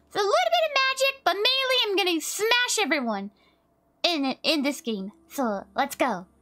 It's a little bit of magic, but mainly I'm gonna smash everyone in this game. So let's go.